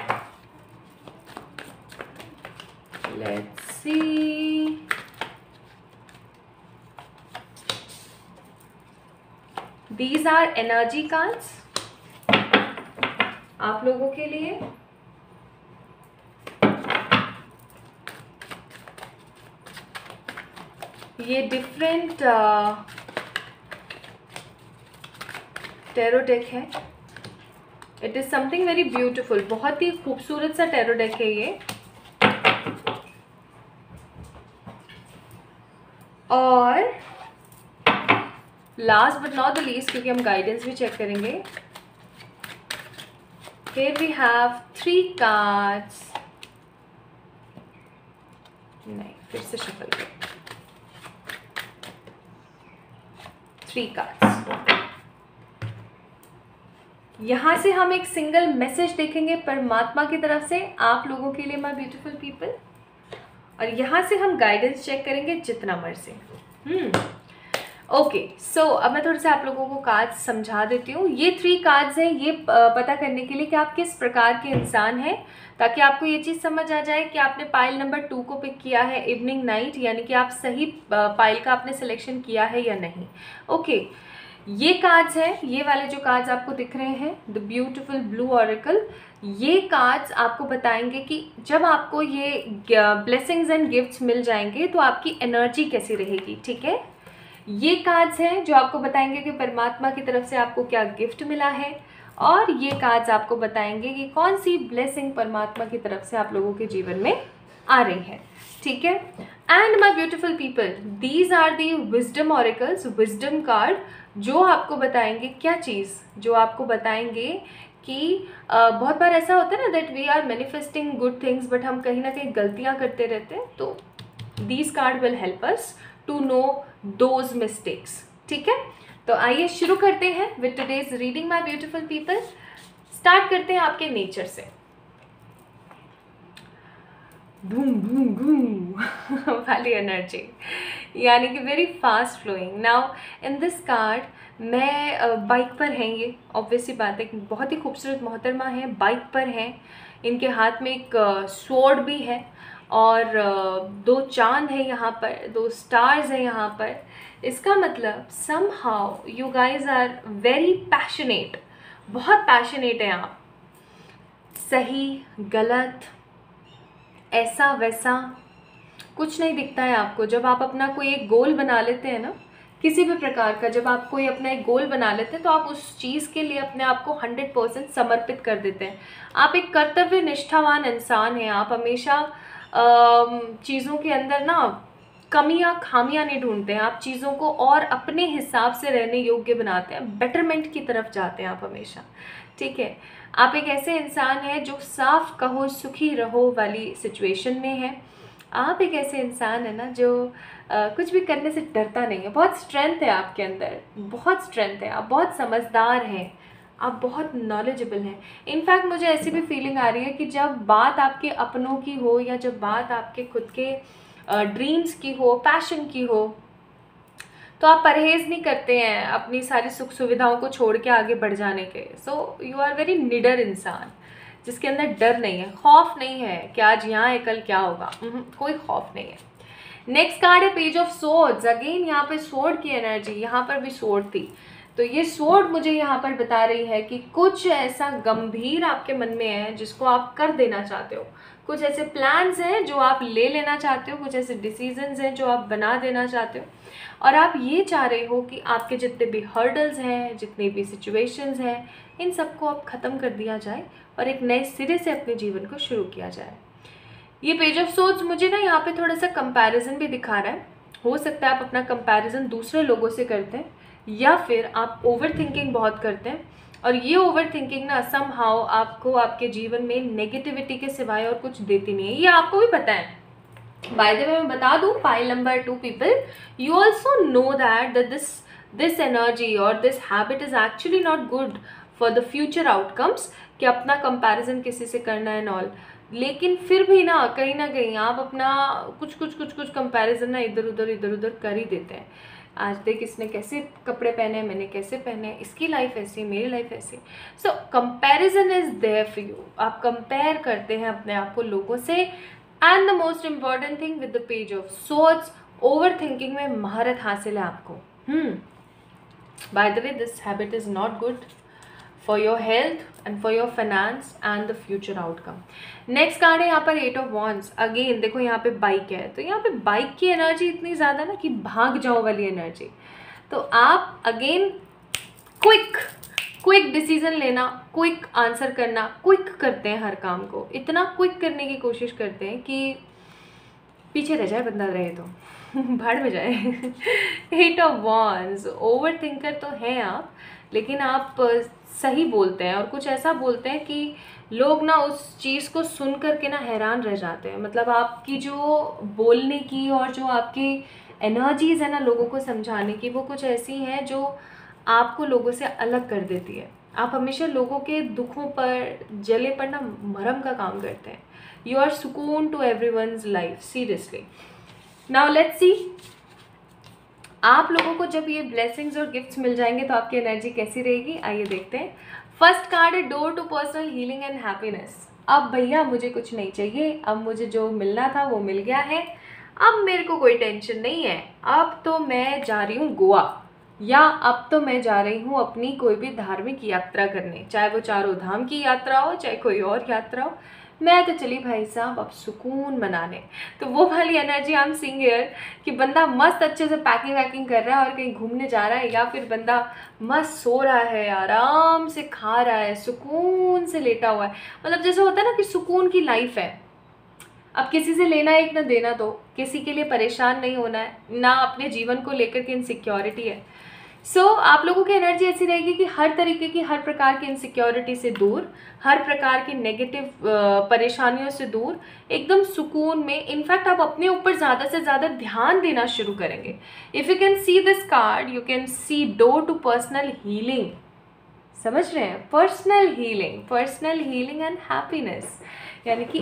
S1: Let's see. These are energy cards आप लोगों के लिए. ये डिफरेंट टैरो डेक है. It is something very beautiful. बहुत ही खूबसूरत सा टैरो डेक है ये. और last but not the least, क्योंकि हम गाइडेंस भी चेक करेंगे. Here we have 3 cards. नहीं, फिर से शफल करें. 3 कार्ड्स. यहाँ से हम एक सिंगल मैसेज देखेंगे परमात्मा की तरफ से आप लोगों के लिए, माय ब्यूटीफुल पीपल. और यहाँ से हम गाइडेंस चेक करेंगे जितना मर्जी. ओके, सो अब मैं थोड़ा सा आप लोगों को कार्ड्स समझा देती हूँ. ये 3 कार्ड्स हैं ये पता करने के लिए कि आप किस प्रकार के इंसान हैं, ताकि आपको ये चीज़ समझ आ जाए कि आपने पाइल नंबर 2 को पिक किया है, इवनिंग नाइट, यानी कि आप सही पाइल का आपने सिलेक्शन किया है या नहीं. ओके, ये कार्ड्स हैं, ये वाले जो कार्ड्स आपको दिख रहे हैं, द ब्यूटीफुल ब्लू ऑरेकल. ये कार्ड्स आपको बताएंगे कि जब आपको ये ब्लेसिंग्स एंड गिफ्ट्स मिल जाएंगे तो आपकी एनर्जी कैसी रहेगी. ठीक है, ये कार्ड्स हैं जो आपको बताएंगे कि परमात्मा की तरफ से आपको क्या गिफ्ट मिला है. और ये कार्ड्स आपको बताएंगे कि कौन सी ब्लेसिंग परमात्मा की तरफ से आप लोगों के जीवन में आ रही है. ठीक है. And my beautiful people, these are the wisdom oracles, wisdom card, जो आपको बताएंगे क्या चीज़, जो आपको बताएंगे कि बहुत बार ऐसा होता है ना that we are manifesting good things, but हम कहीं ना कहीं गलतियाँ करते रहते हैं. तो these card will help us to know those mistakes. ठीक है, तो आइए शुरू करते हैं with today's reading my beautiful people. Start करते हैं आपके नेचर से. बूम बूम बूम वाली एनर्जी, यानी कि very fast flowing. Now in this card, मैं बाइक पर हैं, ये ऑब्वियसली बात है, बहुत ही खूबसूरत मोहतरमा है, बाइक पर हैं. इनके हाथ में एक स्वॉर्ड भी है और 2 चांद है यहाँ पर, 2 स्टार्स हैं यहाँ पर. इसका मतलब somehow you guys are very passionate. बहुत पैशनेट हैं आप. सही गलत ऐसा वैसा कुछ नहीं दिखता है आपको. जब आप अपना कोई एक गोल बना लेते हैं ना, किसी भी प्रकार का, जब आप कोई अपना एक गोल बना लेते हैं तो आप उस चीज़ के लिए अपने आप को 100% समर्पित कर देते हैं. आप एक कर्तव्य निष्ठावान इंसान हैं. आप हमेशा चीज़ों के अंदर ना कमियां खामियां नहीं ढूंढते हैं. आप चीज़ों को और अपने हिसाब से रहने योग्य बनाते हैं. बेटरमेंट की तरफ जाते हैं आप हमेशा. ठीक है, आप एक ऐसे इंसान हैं जो साफ कहो सुखी रहो वाली सिचुएशन में है. आप एक ऐसे इंसान है ना जो कुछ भी करने से डरता नहीं है. बहुत स्ट्रेंथ है आपके अंदर, बहुत स्ट्रेंथ है. आप बहुत समझदार हैं, आप बहुत नॉलेजेबल हैं. इनफैक्ट मुझे ऐसी भी फीलिंग आ रही है कि जब बात आपके अपनों की हो या जब बात आपके खुद के ड्रीम्स की हो, पैशन की हो, तो आप परहेज़ नहीं करते हैं अपनी सारी सुख सुविधाओं को छोड़ के आगे बढ़ जाने के. सो यू आर वेरी निडर इंसान, जिसके अंदर डर नहीं है, खौफ नहीं है कि आज यहाँ है कल क्या होगा. कोई खौफ नहीं है. नेक्स्ट कार्ड है पेज ऑफ सोर्ड्स. अगेन यहाँ पे सोर्ड की एनर्जी, यहाँ पर भी सोर्ड थी. तो ये सोर्ड मुझे यहाँ पर बता रही है कि कुछ ऐसा गंभीर आपके मन में है जिसको आप कर देना चाहते हो. कुछ ऐसे प्लान्स हैं जो आप ले लेना चाहते हो, कुछ ऐसे डिसीजंस हैं जो आप बना देना चाहते हो. और आप ये चाह रहे हो कि आपके जितने भी हर्डल्स हैं, जितने भी सिचुएशंस हैं, इन सबको अब ख़त्म कर दिया जाए और एक नए सिरे से अपने जीवन को शुरू किया जाए. ये पेज ऑफ सोर्ड्स मुझे ना यहाँ पे थोड़ा सा कंपैरिजन भी दिखा रहा है. हो सकता है आप अपना कंपैरिजन दूसरे लोगों से करते हैं, या फिर आप ओवर थिंकिंग बहुत करते हैं. और ये ओवर थिंकिंग ना समहाउ आपको आपके जीवन में नेगेटिविटी के सिवाय और कुछ देती नहीं है. ये आपको भी पता है. बाय द वे मैं बता दूं, pile number 2 people, you also know that this energy और this habit is actually not good for the future outcomes, कि अपना कंपैरिजन किसी से करना एंड ऑल. लेकिन फिर भी ना कहीं आप अपना कुछ कंपैरिजन ना इधर उधर कर ही देते हैं. आज देख इसने कैसे कपड़े पहने, मैंने कैसे पहने, इसकी लाइफ ऐसी, मेरी लाइफ ऐसी। So comparison is there for you. आप कंपेयर करते हैं अपने आप को लोगों से। And the most important thing with the Page of Swords, overthinking में महारत हासिल है आपको। By the way this habit is not good for your health and for your finance and the future outcome. Next card है यहाँ पर 8 of Wands। Again देखो यहाँ पे बाइक है, तो यहाँ पे बाइक की एनर्जी इतनी ज़्यादा ना कि भाग जाओ वाली एनर्जी। तो आप अगेन क्विक डिसीजन लेना, क्विक आंसर करना, क्विक करते हैं हर काम को, इतना क्विक करने की कोशिश करते हैं कि पीछे रह जाए बंदा, रहे तो भाड़ में जाए। 8 of Wands, ओवर थिंकर तो हैं आप, लेकिन आप सही बोलते हैं और कुछ ऐसा बोलते हैं कि लोग ना उस चीज़ को सुन करके ना हैरान रह जाते हैं। मतलब आपकी जो बोलने की और जो आपकी एनर्जीज़ है ना लोगों को समझाने की, वो कुछ ऐसी हैं जो आपको लोगों से अलग कर देती है। आप हमेशा लोगों के दुखों पर, जले पर ना मरहम का काम करते हैं। यू आर सुकून to everyone's life, seriously. Now let's see आप लोगों को जब ये ब्लेसिंग्स और गिफ्ट्स मिल जाएंगे तो आपकी एनर्जी कैसी रहेगी, आइए देखते हैं। फर्स्ट कार्ड है door to personal healing and happiness. अब भैया मुझे कुछ नहीं चाहिए, अब मुझे जो मिलना था वो मिल गया है, अब मेरे को कोई टेंशन नहीं है। अब तो मैं जा रही हूँ गोवा, या अब तो मैं जा रही हूँ अपनी कोई भी धार्मिक यात्रा करने, चाहे वो चारों धाम की यात्रा हो, चाहे कोई और यात्रा हो, मैं तो चली भाई साहब अब सुकून मनाने। तो वो वाली energy I am seeing here कि बंदा मस्त अच्छे से पैकिंग वैकिंग कर रहा है और कहीं घूमने जा रहा है, या फिर बंदा मस्त सो रहा है, आराम से खा रहा है, सुकून से लेटा हुआ है। मतलब जैसे होता है ना कि सुकून की लाइफ है। अब किसी से लेना एक ना देना, तो किसी के लिए परेशान नहीं होना है, ना अपने जीवन को लेकर के इनसिक्योरिटी है। सो आप लोगों की एनर्जी ऐसी रहेगी कि हर तरीके की, हर प्रकार की इनसिक्योरिटी से दूर, हर प्रकार की नेगेटिव परेशानियों से दूर, एकदम सुकून में। इनफैक्ट आप अपने ऊपर ज़्यादा से ज़्यादा ध्यान देना शुरू करेंगे। If you can see this card, you can see door to personal healing. समझ रहे हैं? पर्सनल हीलिंग एंड हैप्पीनेस, यानी कि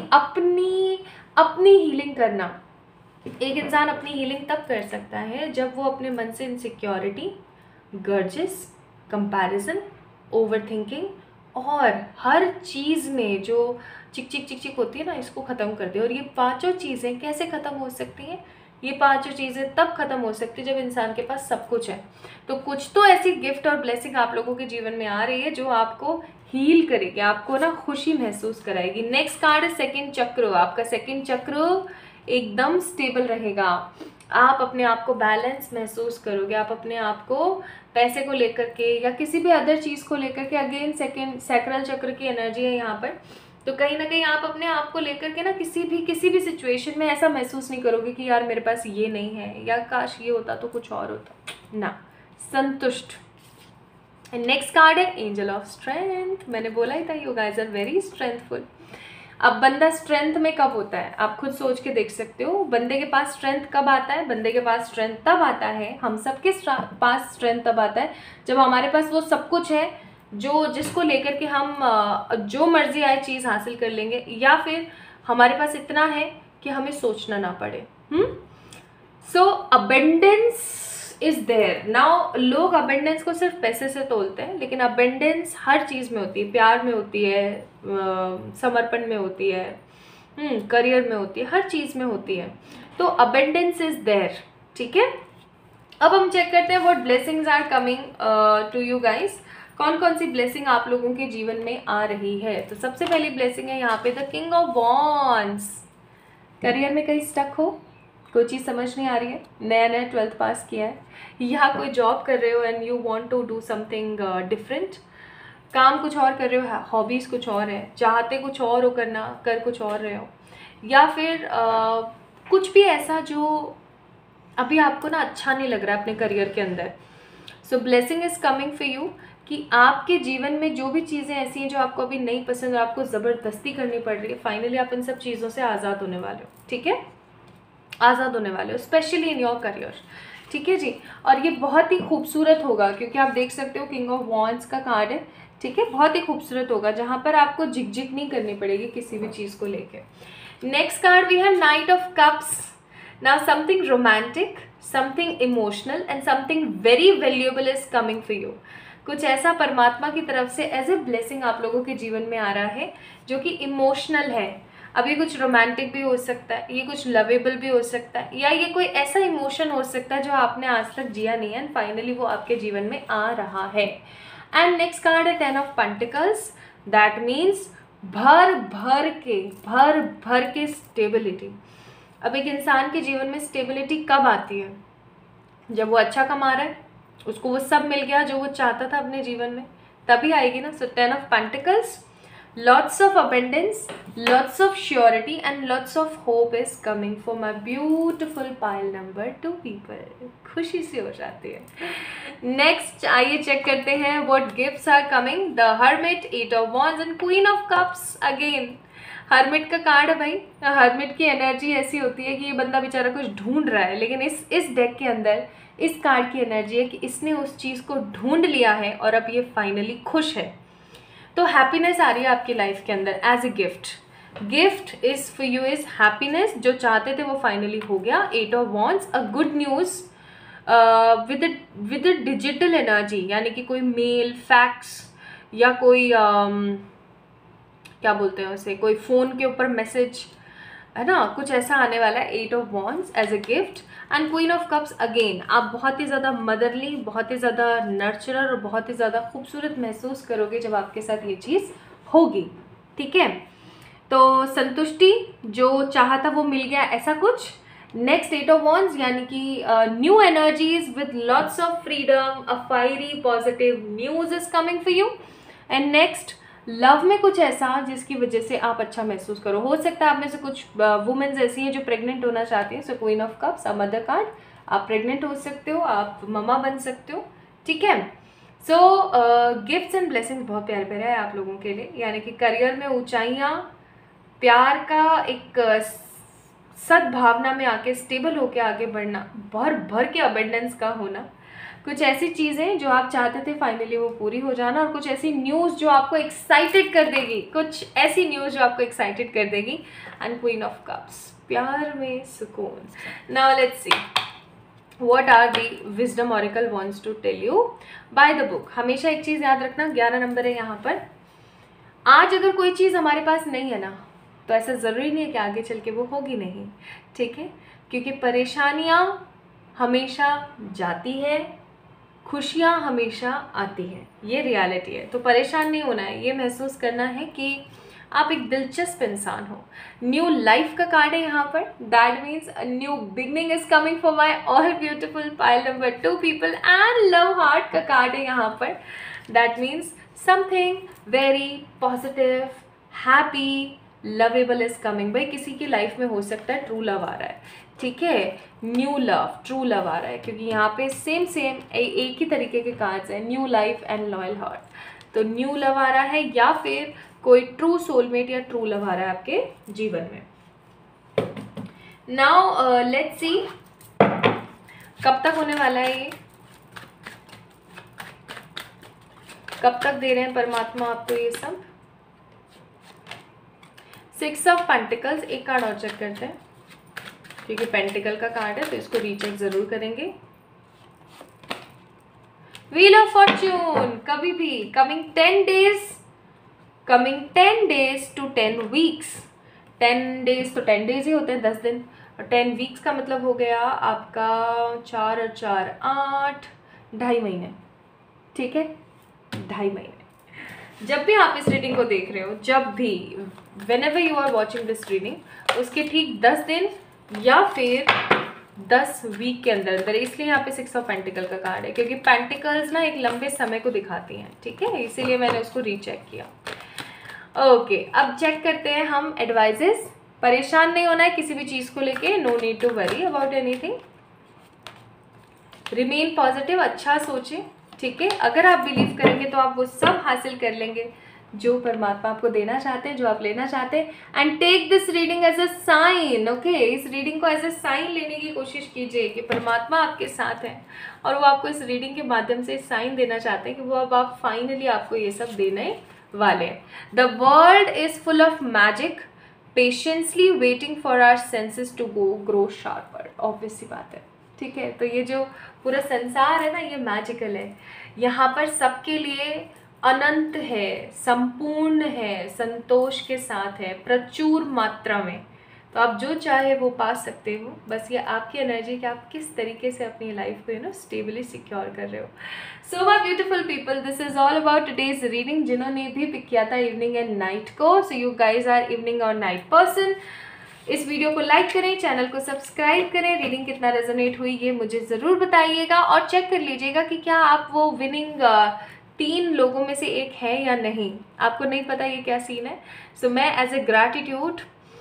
S1: अपनी हीलिंग करना। एक इंसान अपनी हीलिंग तब कर सकता है जब वो अपने मन से इनसिक्योरिटी, गर्जेस, कंपैरिजन, ओवरथिंकिंग और हर चीज़ में जो चिक होती है ना, इसको ख़त्म कर दे। और ये पांचों चीज़ें कैसे ख़त्म हो सकती हैं? ये पांचों चीज़ें तब ख़त्म हो सकती है जब इंसान के पास सब कुछ है। तो कुछ तो ऐसी गिफ्ट और ब्लेसिंग आप लोगों के जीवन में आ रही है जो आपको हील करेगी, आपको ना खुशी महसूस कराएगी। नेक्स्ट कार्ड है सेकंड चक्र। आपका सेकंड चक्र एकदम स्टेबल रहेगा, आप अपने आप को बैलेंस महसूस करोगे, आप अपने आप को पैसे को लेकर के या किसी भी अदर चीज़ को लेकर के, अगेन सेकंड सैक्रल चक्र की एनर्जी है यहाँ पर। तो कहीं ना कहीं आप अपने आप को लेकर के ना किसी भी सिचुएशन में ऐसा महसूस नहीं करोगे कि यार मेरे पास ये नहीं है, या काश ये होता तो कुछ और होता ना, संतुष्ट। नेक्स्ट कार्ड है एंजल ऑफ स्ट्रेंथ। मैंने बोला ही था you guys are very strengthful. अब बंदा स्ट्रेंथ में कब होता है, आप खुद सोच के देख सकते हो। बंदे के पास स्ट्रेंथ कब आता है? बंदे के पास स्ट्रेंथ तब आता है, हम सबके पास स्ट्रेंथ तब आता है जब हमारे पास वो सब कुछ है जिसको लेकर के हम जो मर्जी आए चीज़ हासिल कर लेंगे, या फिर हमारे पास इतना है कि हमें सोचना ना पड़े। So abundance is there now. लोग अबेंडेंस को सिर्फ पैसे से तोलते हैं, लेकिन अबेंडेंस हर चीज़ में होती है। प्यार में होती है, समर्पण में होती है, करियर में होती है, हर चीज़ में होती है। तो अबेंडेंस इज देयर, ठीक है। अब हम चेक करते हैं what blessings are coming to you guys. कौन कौन सी ब्लेसिंग आप लोगों के जीवन में आ रही है। तो सबसे पहली ब्लेसिंग है यहाँ पे the king of Wands. Career में कहीं स्टक हो, कोई चीज़ समझ नहीं आ रही है, नया 12th पास किया है, या कोई जॉब कर रहे हो and you want to do something different, काम कुछ और कर रहे हो, हॉबीज़ कुछ और है, चाहते कुछ और हो करना, कर कुछ और रहे हो, या फिर कुछ भी ऐसा जो अभी आपको ना अच्छा नहीं लग रहा है अपने करियर के अंदर। So blessing is coming for you कि आपके जीवन में जो भी चीज़ें ऐसी हैं जो आपको अभी नहीं पसंद और आपको ज़बरदस्ती करनी पड़ रही है, फाइनली आप इन सब चीज़ों से आज़ाद होने वाले हो, ठीक है। आज़ाद होने वाले हो, स्पेशली इन योर करियर, ठीक है जी। और ये बहुत ही खूबसूरत होगा क्योंकि आप देख सकते हो किंग ऑफ वॉन्ड्स का कार्ड है, ठीक है। बहुत ही खूबसूरत होगा जहाँ पर आपको झिकझिक नहीं करनी पड़ेगी किसी भी चीज़ को लेके। Next card we have Knight of Cups. Now something romantic, something emotional and something very valuable is coming for you. कुछ ऐसा परमात्मा की तरफ से एज ए ब्लेसिंग आप लोगों के जीवन में आ रहा है जो कि इमोशनल है. अब ये कुछ रोमांटिक भी हो सकता है, ये कुछ लवेबल भी हो सकता है, या ये कोई ऐसा इमोशन हो सकता है जो आपने आज तक जिया नहीं है एंड फाइनली वो आपके जीवन में आ रहा है. एंड नेक्स्ट कार्ड है 10 ऑफ पेंटिकल्स. दैट मीन्स भर भर के स्टेबिलिटी. अब एक इंसान के जीवन में स्टेबिलिटी कब आती है? जब वो अच्छा कमा रहा है, उसको वो सब मिल गया जो वो चाहता था अपने जीवन में, तभी आएगी ना. So 10 of Pentacles, lots of abundance, lots of surety and lots of hope is coming for my beautiful pile number 2 people. खुशी से हो जाती है. नेक्स्ट आइए चेक करते हैं what gifts are coming. The Hermit, 8 of Wands and Queen of Cups again. Hermit का card है भाई. हर्मिट की एनर्जी ऐसी होती है कि ये बंदा बेचारा कुछ ढूंढ रहा है, लेकिन इस डेक के अंदर इस कार्ड की एनर्जी है कि इसने उस चीज़ को ढूंढ लिया है और अब ये फाइनली खुश है. तो हैप्पीनेस आ रही है आपकी लाइफ के अंदर as a gift. Gift is for you is happiness. जो चाहते थे वो फाइनली हो गया. 8 of Wands, a good news with digital energy, यानी कि कोई मेल, फैक्स या कोई क्या बोलते हैं उसे, कोई फ़ोन के ऊपर मैसेज है ना, कुछ ऐसा आने वाला है. 8 of Wands as a gift. And Queen of Cups again. आप बहुत ही ज़्यादा मदरली, बहुत ही ज़्यादा नर्चरर और बहुत ही ज़्यादा खूबसूरत महसूस करोगे जब आपके साथ ये चीज़ होगी. ठीक है, तो संतुष्टि, जो चाहा था वो मिल गया, ऐसा कुछ. नेक्स्ट 8 ऑफ वॉन्ड्स, यानी कि new energies with lots of freedom, a fiery positive news is coming for you. And next love में कुछ ऐसा जिसकी वजह से आप अच्छा महसूस करो. हो सकता है आप में से कुछ वुमेन्स ऐसी हैं जो प्रेग्नेंट होना चाहती हैं. So Queen of Cups, a mother card. आप प्रेग्नेंट हो सकते हो, आप ममा बन सकते हो. ठीक है. सो गिफ्ट्स एंड ब्लेसिंग्स बहुत प्यारे प्यारे है आप लोगों के लिए. यानी कि करियर में ऊंचाइयाँ, प्यार का एक सद्भावना में आके स्टेबल होके आगे बढ़ना, भर के अबेंडेंस का होना, कुछ ऐसी चीज़ें जो आप चाहते थे फाइनली वो पूरी हो जाना, और कुछ ऐसी न्यूज़ जो आपको एक्साइटेड कर देगी, कुछ ऐसी न्यूज़ जो आपको एक्साइटेड कर देगी. एंड क्वीन ऑफ कप्स, प्यार में सुकून. Now let's see what are the wisdom oracle wants to tell you by the book. हमेशा एक चीज़ याद रखना, 11 नंबर है यहाँ पर. आज अगर कोई चीज़ हमारे पास नहीं है ना, तो ऐसा ज़रूरी नहीं है कि आगे चल के वो होगी नहीं. ठीक है, क्योंकि परेशानियाँ हमेशा जाती है, खुशियाँ हमेशा आती हैं, ये रियलिटी है. तो परेशान नहीं होना है, ये महसूस करना है कि आप एक दिलचस्प इंसान हो. न्यू लाइफ का कार्ड है यहाँ पर. That means a new beginning is coming for my all beautiful pile number 2 people. And love heart का कार्ड है यहाँ पर. That means something very positive, happy, lovable is coming. भाई किसी की लाइफ में हो सकता है ट्रू लव आ रहा है. ठीक है, न्यू लव, ट्रू लव आ रहा है, क्योंकि यहाँ पे सेम एक ही तरीके के कार्ड्स हैं, new life and loyal heart. तो न्यू लव आ रहा है, या फिर कोई ट्रू सोलमेट या ट्रू लव आ रहा है आपके जीवन में. नाउ लेट्स सी कब तक होने वाला है ये, कब तक दे रहे हैं परमात्मा आपको ये सब. 6 ऑफ पेंटिकल्स. एक कार्ड और चेक करते हैं, क्योंकि पेंटिकल का कार्ड है तो इसको रीचेक जरूर करेंगे. व्हील ऑफ फॉर्च्यून, कभी भी coming 10 days to 10 weeks. 10 days तो 10 डेज ही होते हैं, 10 दिन. और 10 वीक्स का मतलब हो गया आपका 4 और 4 8, 2.5 महीने. ठीक है, 2.5 महीने. जब भी आप इस रीडिंग को देख रहे हो, जब भी whenever you are watching this reading, उसके ठीक 10 दिन या फिर 10 वीक के अंदर. इसलिए यहाँ पे 6 ऑफ पेंटिकल का कार्ड है, क्योंकि पेंटिकल्स ना एक लंबे समय को दिखाती हैं. ठीक है, इसीलिए मैंने उसको रीचेक किया. ओके, अब चेक करते हैं हम एडवाइजेस. परेशान नहीं होना है किसी भी चीज़ को लेके. No need to worry about anything. Remain positive, अच्छा सोचें. ठीक है, अगर आप बिलीव करेंगे तो आप वो सब हासिल कर लेंगे जो परमात्मा आपको देना चाहते हैं, जो आप लेना चाहते हैं. And take this reading as a sign. Okay, इस रीडिंग को एज अ साइन लेने की कोशिश कीजिए कि परमात्मा आपके साथ हैं और वो आपको इस रीडिंग के माध्यम से साइन देना चाहते हैं कि वो अब आप फाइनली आपको ये सब देने वाले हैं. The world is full of magic. Patiently waiting for our senses to grow sharper. Obvious सी बात है, ठीक है। तो ये जो पूरा संसार है ना, ये मैजिकल है। यहाँ पर सबके लिए अनंत है, संपूर्ण है, संतोष के साथ है, प्रचुर मात्रा में। तो आप जो चाहे वो पा सकते हो, बस ये आपकी एनर्जी कि आप किस तरीके से अपनी लाइफ को स्टेबली सिक्योर कर रहे हो। So my beautiful people, this is all about today's reading. जिन्होंने भी पिक किया था इवनिंग एंड नाइट को, so you guys are evening और नाइट पर्सन। इस वीडियो को लाइक करें, चैनल को सब्सक्राइब करें। रीडिंग कितना रेजोनेट हुई ये मुझे ज़रूर बताइएगा, और चेक कर लीजिएगा कि क्या आप वो विनिंग 3 लोगों में से एक है या नहीं। आपको नहीं पता ये क्या सीन है। सो मैं एज ए ग्रैटिट्यूड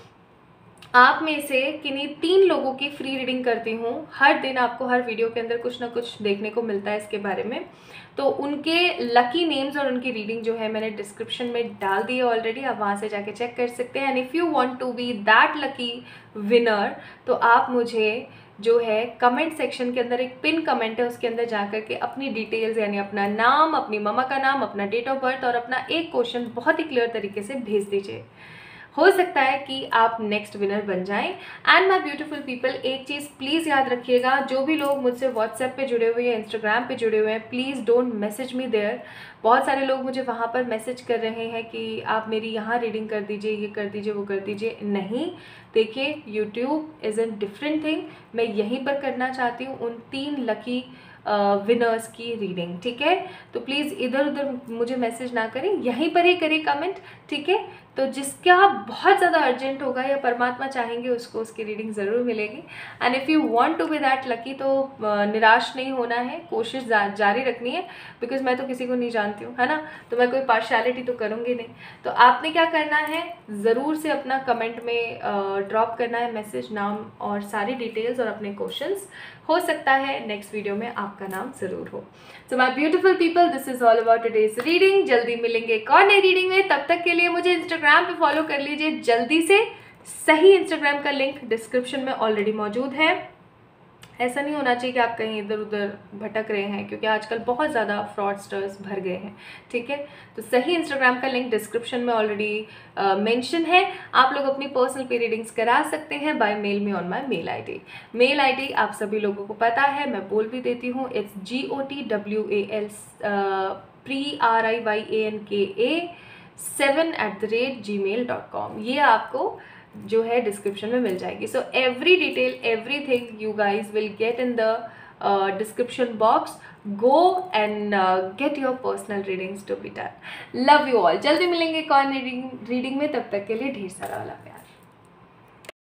S1: आप में से किन्हीं 3 लोगों की फ्री रीडिंग करती हूँ। हर दिन आपको हर वीडियो के अंदर कुछ ना कुछ देखने को मिलता है इसके बारे में। तो उनके लकी नेम्स और उनकी रीडिंग जो है मैंने डिस्क्रिप्शन में डाल दी है ऑलरेडी, आप वहाँ से जाके चेक कर सकते हैं। And if you want to be that lucky winner, तो आप मुझे जो है कमेंट सेक्शन के अंदर एक पिन कमेंट है, उसके अंदर जा कर के अपनी डिटेल्स यानी अपना नाम, अपनी मम्मा का नाम, अपना डेट ऑफ बर्थ और अपना एक क्वेश्चन बहुत ही क्लियर तरीके से भेज दीजिए। हो सकता है कि आप नेक्स्ट विनर बन जाएं। एंड माय ब्यूटीफुल पीपल, एक चीज़ प्लीज़ याद रखिएगा, जो भी लोग मुझसे व्हाट्सएप पे जुड़े हुए हैं, इंस्टाग्राम पे जुड़े हुए हैं, please don't message me there. बहुत सारे लोग मुझे वहाँ पर मैसेज कर रहे हैं कि आप मेरी यहाँ रीडिंग कर दीजिए, ये कर दीजिए, वो कर दीजिए। नहीं, देखिए, YouTube is an different thing. मैं यहीं पर करना चाहती हूँ उन 3 लकी विनर्स की रीडिंग, ठीक है। तो प्लीज़ इधर उधर मुझे मैसेज ना करें, यहीं पर ही करें कमेंट, ठीक है। तो जिसका बहुत ज़्यादा अर्जेंट होगा या परमात्मा चाहेंगे उसको उसकी रीडिंग ज़रूर मिलेगी। And if you want to be that lucky, तो निराश नहीं होना है, कोशिश जारी रखनी है। बिकॉज मैं तो किसी को नहीं जानती हूँ, है ना, तो मैं कोई पार्शियलिटी तो करूँगी नहीं। तो आपने क्या करना है, ज़रूर से अपना कमेंट में ड्रॉप करना है मैसेज, नाम और सारी डिटेल्स और अपने क्वेश्चंस। हो सकता है नेक्स्ट वीडियो में आपका नाम ज़रूर हो। So my beautiful people, this is all about today's reading. जल्दी मिलेंगे एक और नई रीडिंग में, तब तक के लिए मुझे इंस्टाग्राम पे फॉलो कर लीजिए जल्दी से। सही इंस्टाग्राम का लिंक डिस्क्रिप्शन में ऑलरेडी मौजूद है। ऐसा नहीं होना चाहिए कि आप कहीं इधर उधर भटक रहे हैं, क्योंकि आजकल बहुत ज़्यादा फ्रॉडस्टर्स भर गए हैं, ठीक है। तो सही इंस्टाग्राम का लिंक डिस्क्रिप्शन में ऑलरेडी मेंशन है। आप लोग अपनी पर्सनल पे रीडिंग्स करा सकते हैं by mail me on my mail ID. Mail ID आप सभी लोगों को पता है, मैं बोल भी देती हूँ। It's GOTWAL PRIYANKA 7@gmail.com। ये आपको जो है डिस्क्रिप्शन में मिल जाएगी। So every detail, everything you guys will get in the description box. Go and get your personal readings to be done. Love you all. जल्दी मिलेंगे कौन रीडिंग में, तब तक के लिए ढेर सारा वाला प्यार।